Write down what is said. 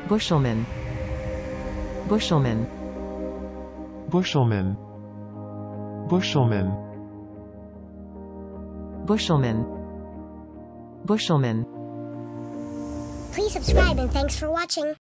Bushelman. Bushelman. Bushelman. Bushelman. Bushelman. Bushelman. Please subscribe and thanks for watching.